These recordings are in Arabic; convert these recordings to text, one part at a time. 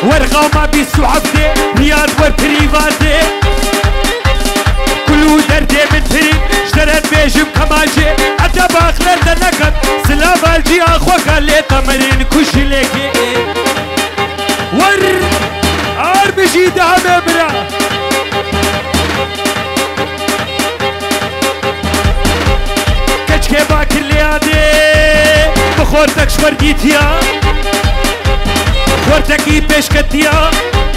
ورقامة بيسو عبدي رياض وربريفاتي كلو دردي من فريد اشترت بيجم كماجي حتى باخلت دنكت سلام الجي اخوك اللي تمرين كوش ليكي ور عار بجي دعم برا كچكي باكر ليادي بخورتك شورديتيا خورتكي بيش كتيا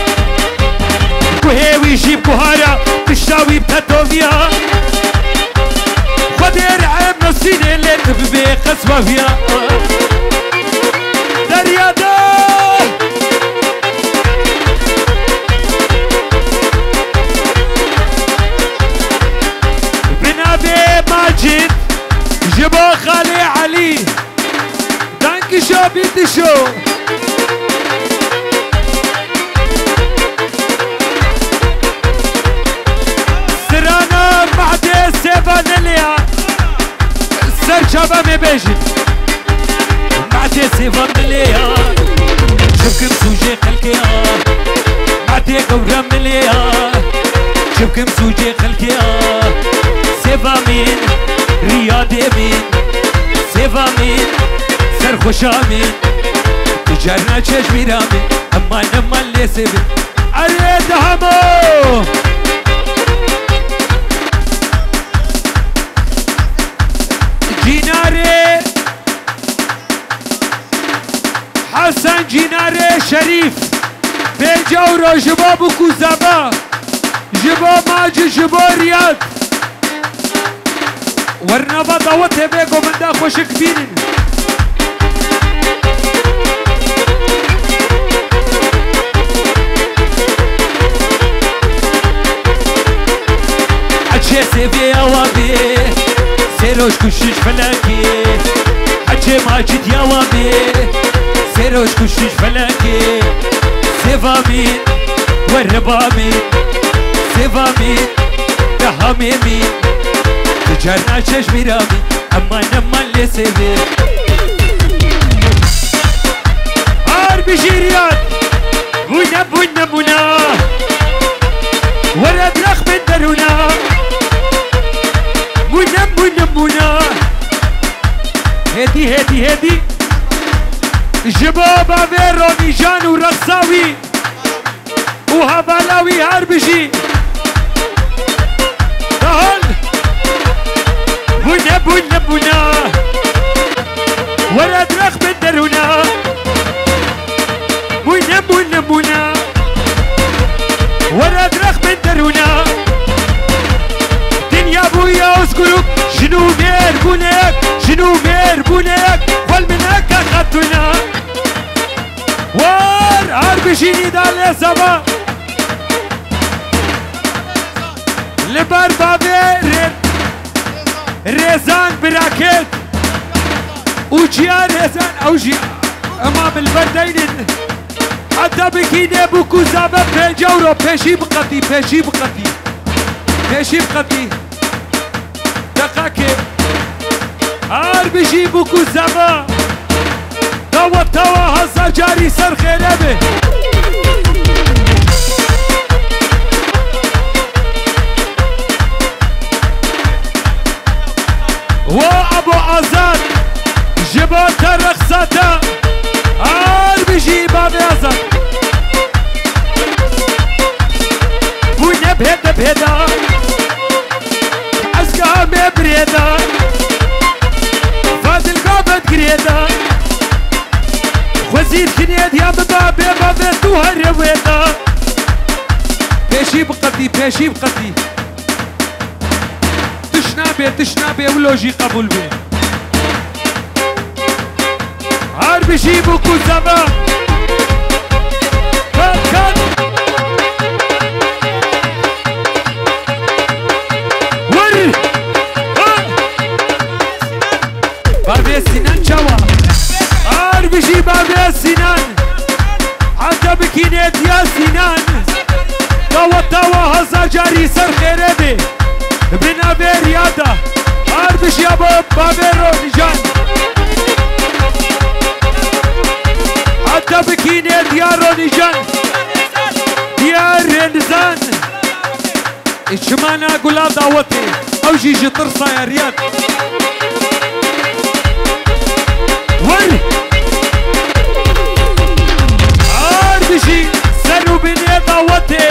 كوهيوي جيب كوهارا تشتاوي بتاتوفيا خدير عيب نصيني اللي تببي قصبة فيها دريادا بنابي ماجد جبو خالي علي دانكي شو بيتي شو سرانا معدي سيفانيليا سرشابا مبيجي معدي سيفانيليا شوفكم سوجي خلقيا معدي قورا مليا شوفكم سوجي خلقيا سيفامين رياضي مين سيفامين سرخوشا مين تجارنا چشم میرامین اما نمان لیسه بین ارید همو جیناره حسن جیناره شریف بینجا و رو جبا بکو زبا جبا ماجی جبا ریاد ورنا با دعوته بگو من دا خوشک بینین حجي سيفي اوامي سيروش كشش فلكي حجي ماجد يا وامي سيروش كشش فلكي سيفامين والربامين سيفامين دهاميمين تجارنا چشم میرامین اما نمان لیسه هار بجيريات بونا بونا بونا ورد رخ من درونا بونا بونا بونا هدي هدي هدي جبابا روني جان ورقصاوي وهبالاوي هار بجي دهل بونا بونا بونا ورد رخ من درونا بونا بونا بونا ورد رخ من درونا دنيا بويا اسكروك شنو مير بونك شنو مير بونك والمنك خطنا وار عربشيني دالي سبا لبر بابي ريزان براكت وجيا ريزان او جيا امام البردين حتى بكيني بوكو زابا بيجورو بيشي بقتي بيشي بقتي بيشي بقتي دقاكي هار بيجي بوكو زابا توا توا هزار جاري سر خيره به وابو ازاد جبات رقصاتا هار بيجي بابي ازاد بونا بهدا بهدا عسكها مبريدا فاضل قابت قريدا وزير كنيد يا بابي بابي توهر ويدا بيشي بقتي بيشي بقتي تشنابي ولوجي قبول بيه هار بيجيبوا كوزابا كان ور بابي سنان جوا هار بيجي بابي سنان حتى بكينيت يا سنان توا هزا جاري سر خيره بيه بنا بريادا عربش يا بابا روني جان حتى بكيني ديار نيجان ديار رنزان شمانا قولا دعوتي او جيجي طرصة يا رياض وي عاربشي سنو بني دعوتي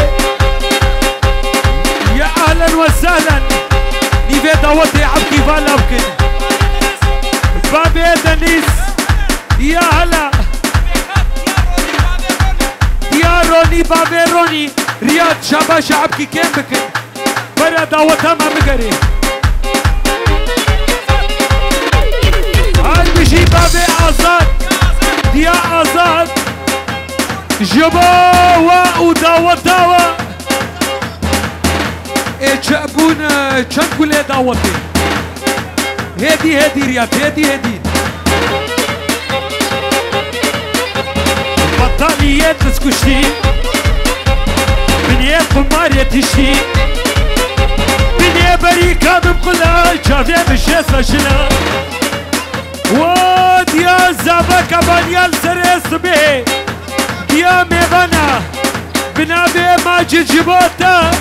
يا اهلا وسهلا نيفي دعوتي عبكي فالابكن بابي دنيس يا هلا يا روني بابي روني رياض شاباش عبكي كيم بكن برا دعوتها ما مقري هاي بشي بابي آزاد ديا آزاد جباوا ودعوتها اتشابون تشنكولي دعوتي هدي رياض هدي بطالية تسكشتي بنية قمارية تشتي بنية بريكة بمقلا شافية بشيسة شلا وديا زابكا بانيال سريس به ديا ميبانا بنابي ماجد جبوتا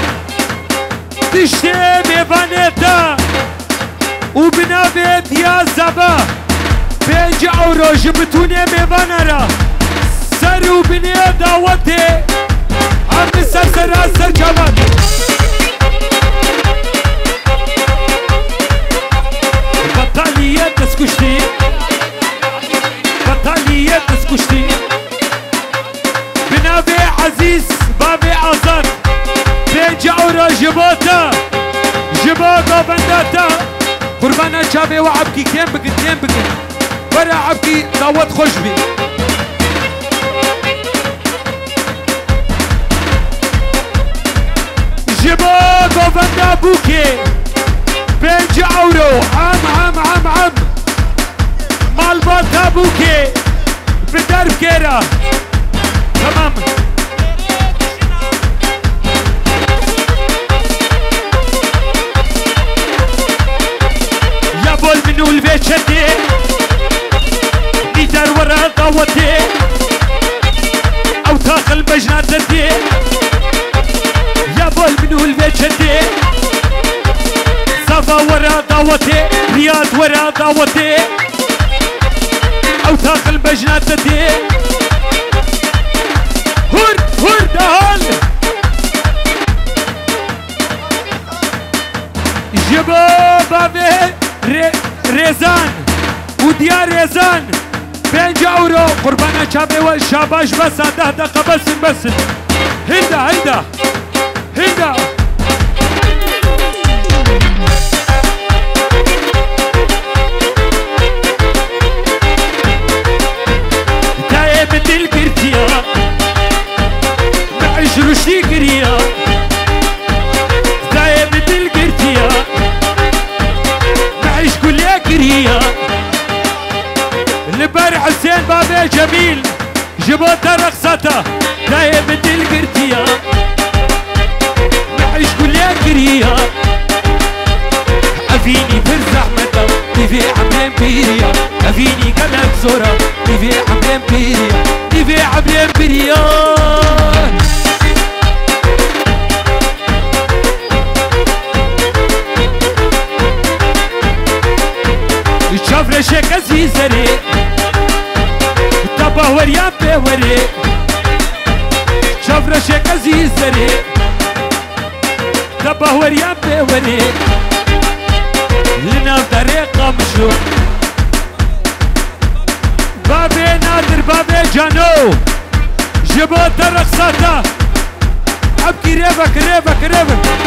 تشتي ميبانيتا وبنابي ديا زابا 5 اورو جبتوني ميبانا را سرو بنية دعوتي عم سر جواد بطالية تسكشتي بطالية تسكشتي بنابي عزيز بابي آزاد 5 اورو جبوتا جبوتا بنداتا قربانا شابي وعبكي كيم بكن برا عبكي دعوت خوش بي جبا قوفندا بوكي 5 اورو عم مالباتا بوكي بدرب كيرا تمام يا بول منو البيت شدي نيدر ورا دعوتي او تاخل بجنات زدي يا بول منو البيت شدي صفا ورا دعوتي رياض ورا دعوتي او تاخل بجنات زدي هور دهال جبا بابي ريزان وديار ريزان 5 اورو قربانا شابي والشاباش بس 10 دقيقة بس هيدا دايب دل كرتيا معيش رشدي كريا دايب دل كرتيا معيش كليا كريا لبر حسين بابي جميل جبوتا رقصتا دايب دل كرتيا معيش كليا كريا افيني في الزحمة نيفي عمرين بيريا افيني قلب زورا نيفي عمرين بيريا شافر شك عزيزري تبا وريا بوري شافر شك عزيزري تبا وريا بوري لنا طريقة مشو بابي نادر بابي جانو جبوت رقصاتا ابكي ريبك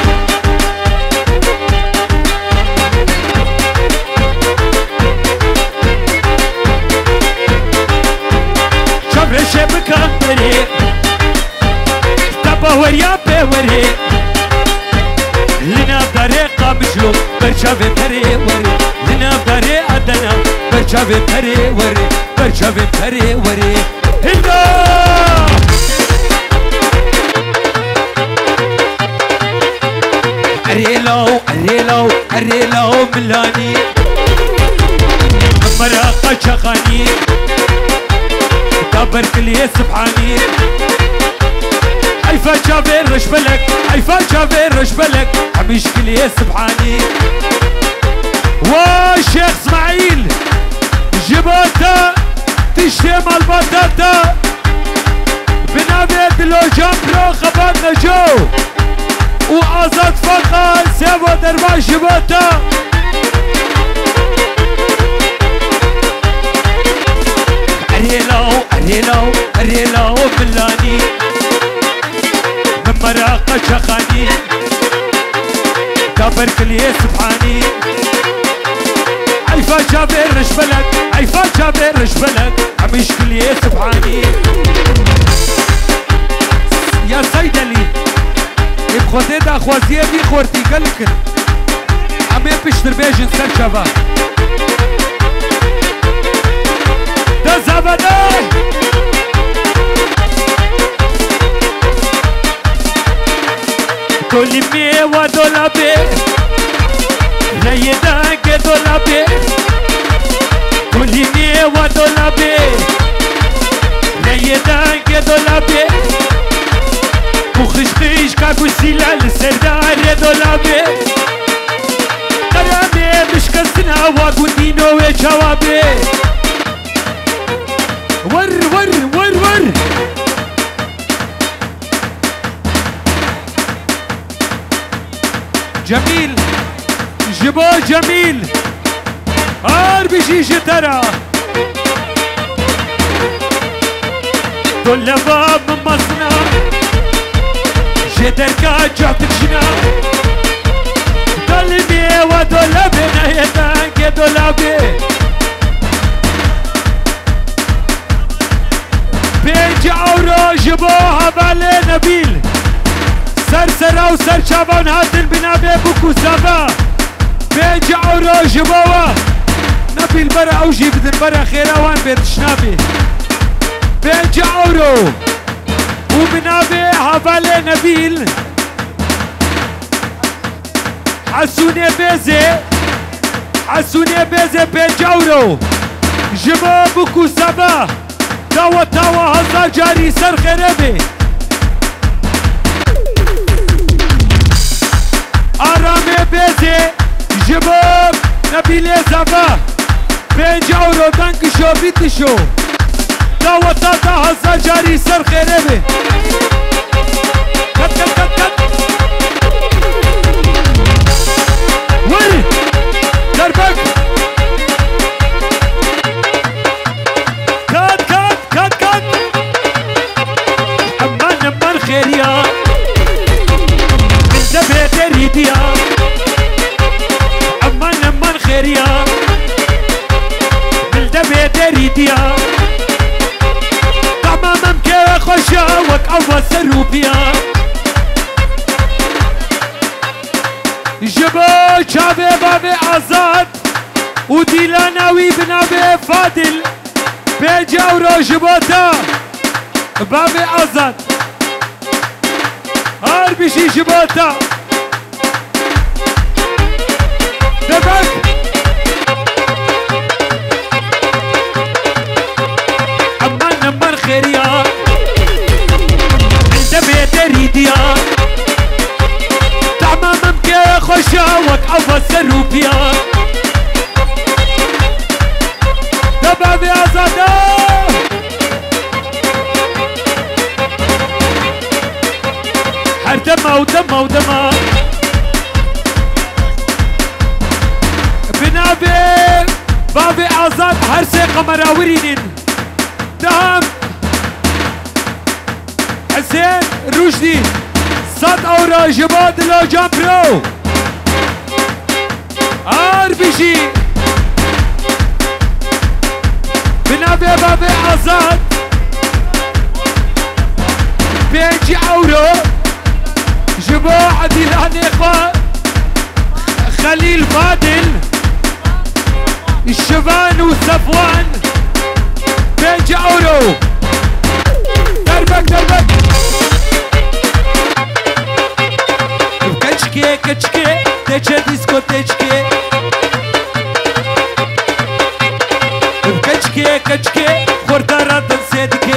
شافر شبك امبري تبا وريا بوري لنا طريقة مشلو برشافي بري وري لنا بري أدنا برشافي بري وري هلا أريلو ملاني مرقة شغاني دابر كلية سبحاني حيفا جابر رشبلك حيفا جابر رشبلك عميش كلية سبحاني والشيخ اسماعيل جباتا تشتم البطاطا بنابي دلو جامبرو خبرنا جو وآزاد فقط سيبو دربا جباتا أريلاو أريلاو ملاني من مراقة شخاني دابر كلية سبحاني عيفا جابر رشبلك عيفا جابر رشبلك عميش كلية سبحاني يا سيدلي بخوتي دا خوازيه بي خورتي قلكن عمي بشتر بيجن سر شبا دا زبده كل ميوة دولابي ريدانك دولابي كل ميوة دولابي ريدانك دولابي مخشخش كاكو سيلال سردار دولابي قرامي مشكسنا واقو دينو جوابي ور ور ور ور جميل جبو جميل هار بيجي جترا دول باب من مصنع جدر كاجعتك جنا دولبي ودولبي نهيتانك دولبي بيج اورو جبوها بالي نبيل سرسرا وسر شابان هاتن بنابي بوكو سابا بيج اورو جبوها نبيل برا اوجي بدن برا خيراوان بيت شنابي بيج اورو وبنابي هافالي نبيل حسوني بيزي حسوني بيزي بيج اورو جبو بوكو سابا تاوا تاوا هزار جاري سر خربي آرامي بيزي جبوب نبيلي زبا بيج اورو دنكشو بيتشو تاوا تاتا هزار جاري سر خربي كت كت كت كت وري دربك خيريا من دبرة ريديا أمان خيريا من دبرة ريديا تماما كي خوشا وك أول سروبيا جبو شابي بابي آزاد وديلاناوي بنابي فادل بيجاورو جبوتا بابي آزاد هار بيجي جبوتا دبك أمان خيريا انت بيت ريديا تماما كي خوشا وك أول سروبيا دبابي أزادا هر دما ودما ودما بنابي بابي آزاد هر سي قمراورينين دهم حسين رشدي صد اورا جباد لو جامبرو ار بيجي بنابي بابي آزاد بيجي اورو جبو عديل هنيقة خليل فادل الشبان وصفوان بيجي اورو دربك دربك كتشكي كتشكي تيجي ديسكو تيجي كتشكي كتشكي خورتا رادن سيدكي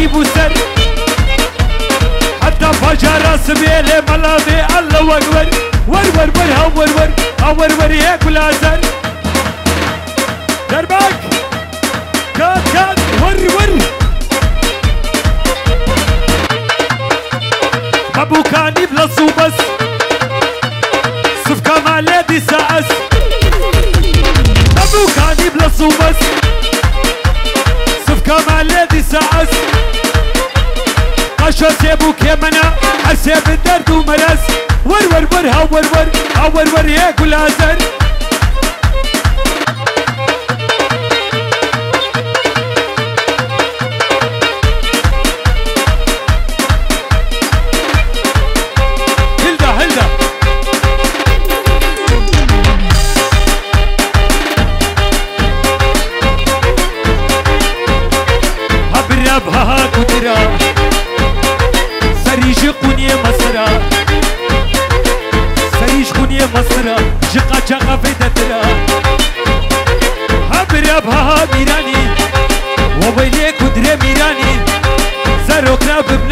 ميراني بوسر حتى فجر سبيل ملامي الله اكبر ور ور ور هور ور هور ور هيك ولا زر دربك كات كات ور ور ابو كاني بلا صوبس صف كمال دي ساس ابو كاني بلا صوبس صف كمال دي ساس قشو سيبو كيمنا حسيب الدرد ومرس ور ور ور هور ور هور ور هيك ولا زر بها قدرة سريج قنية مسرة سريج قنية مسرة جقا جقا في دترة هبرا بها ميراني وبيلي قدرة ميراني زروكنا ببن